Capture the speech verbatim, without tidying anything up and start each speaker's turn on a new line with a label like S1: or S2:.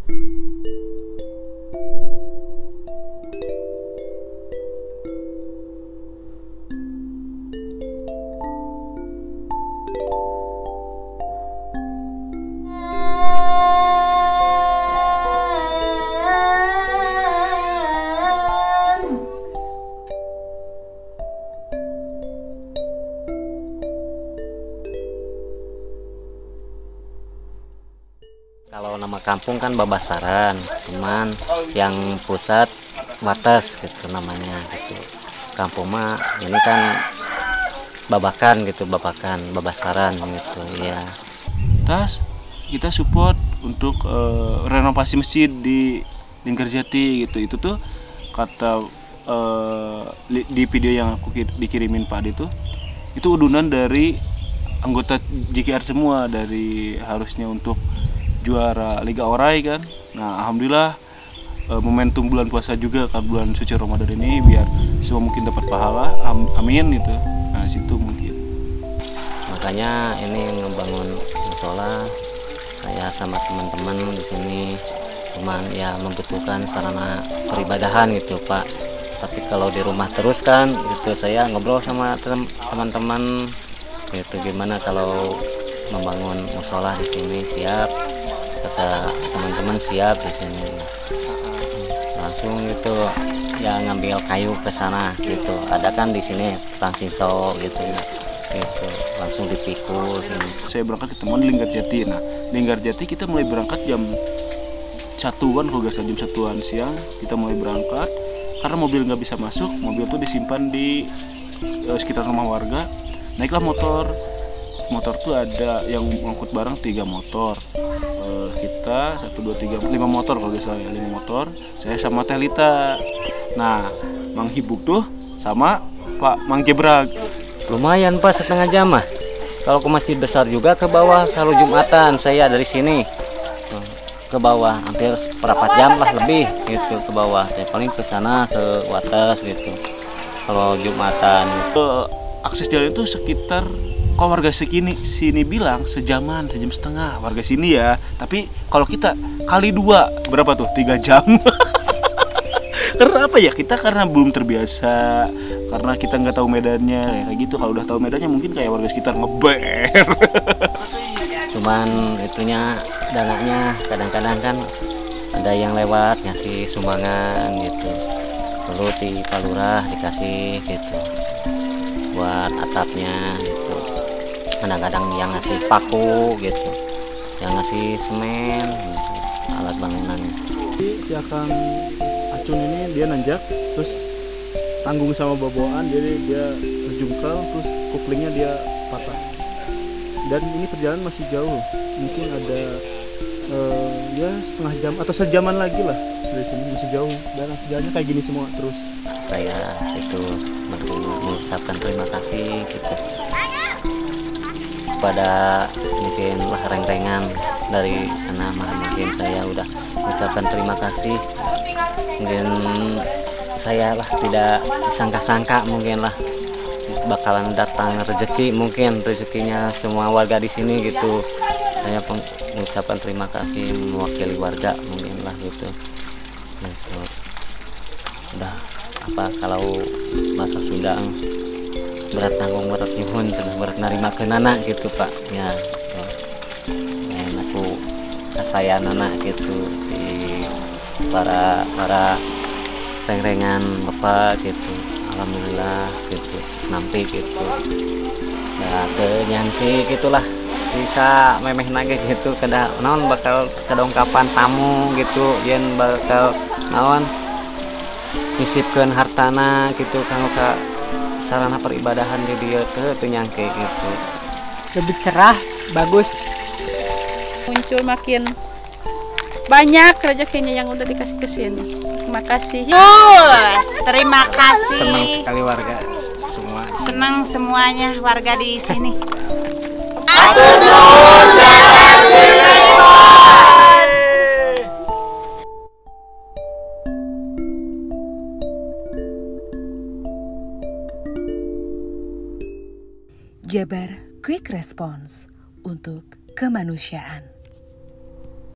S1: Kalau nama kampung kan Babasaran, cuman yang pusat Wates gitu namanya gitu. Kampung mah ini kan Babakan gitu, Babakan, Babasaran gitu ya.
S2: Tas kita support untuk uh, renovasi masjid di Linggarjati gitu. Itu tuh kata uh, di video yang aku dikirimin Pak Ade itu itu udunan dari anggota J K R semua, dari harusnya untuk juara Liga Orai kan. Nah alhamdulillah e, momentum bulan puasa juga kan, bulan suci Ramadan ini, biar semua mungkin dapat pahala, am, amin gitu. Nah situ mungkin
S1: makanya ini ngebangun musola saya sama teman-teman di sini, cuman ya membutuhkan sarana peribadahan gitu Pak. Tapi kalau di rumah terus kan gitu, saya ngobrol sama teman-teman gitu, gimana kalau membangun musola di sini. Siap, kata teman-teman, siap di sini. Langsung gitu ya ngambil kayu ke sana gitu. Ada kan di sini tukang sinso gitu ya. Gitu langsung dipikul sini.
S2: Saya berangkat ketemu di Linggarjati. Nah, Linggarjati kita mulai berangkat jam satuan, kalau nggak salah jam satuan siang kita mulai berangkat karena mobil nggak bisa masuk. Mobil tuh disimpan di eh, sekitar rumah warga. Naiklah motor. Motor tuh ada yang mengangkut barang tiga motor. Uh, kita satu dua tiga lima motor kalau nggak salah ya, lima motor. Saya sama Telita. Nah, Mang Hibuk tuh sama Pak Mang Jebrag.
S1: Lumayan Pak, setengah jam mah. Kalau ke masjid besar juga ke bawah. Kalau Jumatan saya dari sini ke bawah hampir seperempat jam lah lebih gitu ke bawah. Saya paling ke sana ke Wates gitu. Kalau Jumatan.
S2: Uh, akses jalan itu sekitar, kalau warga sini sini bilang sejaman, sejam setengah warga sini ya. Tapi kalau kita kali dua berapa tuh? Tiga jam. Karena apa ya? Kita karena belum terbiasa, karena kita nggak tahu medannya ya, kayak gitu. Kalau udah tahu medannya mungkin kayak warga sekitar ngeber.
S1: Cuman itunya dananya kadang-kadang kan ada yang lewat ngasih sumbangan gitu. Perlu di Palurah dikasih gitu buat atapnya gitu. Kadang-kadang yang ngasih paku gitu, yang ngasih semen gitu, alat bangunannya.
S3: Si Akang Acun ini dia nanjak terus tanggung sama baboan, jadi dia terjungkal terus kuplingnya dia patah. Dan ini perjalanan masih jauh, mungkin ada uh, ya setengah jam atau sejaman lagi lah dari sini, masih jauh dan jalannya kayak gini semua terus.
S1: Saya itu mengucapkan terima kasih gitu pada mungkin lah reng-rengan dari sana, mah mungkin saya udah mengucapkan terima kasih. Mungkin saya lah tidak disangka-sangka mungkin lah bakalan datang rezeki, mungkin rezekinya semua warga di sini gitu. Saya mengucapkan terima kasih mewakili warga mungkin lah gitu. Gitu. Udah apa kalau bahasa Sunda berat tanggung berat nyuhun cenah berat narima ke nana gitu Pak ya, ya. Dan aku kasaya nana gitu di para para reng-rengan Bapak gitu. Alhamdulillah gitu nampi gitu ya, ke nyangki gitulah bisa memeh nage gitu kada naon bakal kedongkapan tamu gitu, yen bakal naon nyisipkeun hartana gitu kanggo ka sarana peribadahan di dieu teh teu nyangke gitu.
S4: Lebih cerah, bagus. Muncul makin banyak rezekinya yang udah dikasih ke sini. Terima kasih.
S5: Yes, terima kasih.
S6: Senang sekali warga semua.
S5: Senang semuanya warga di sini.
S7: Jabar Quick Response untuk kemanusiaan.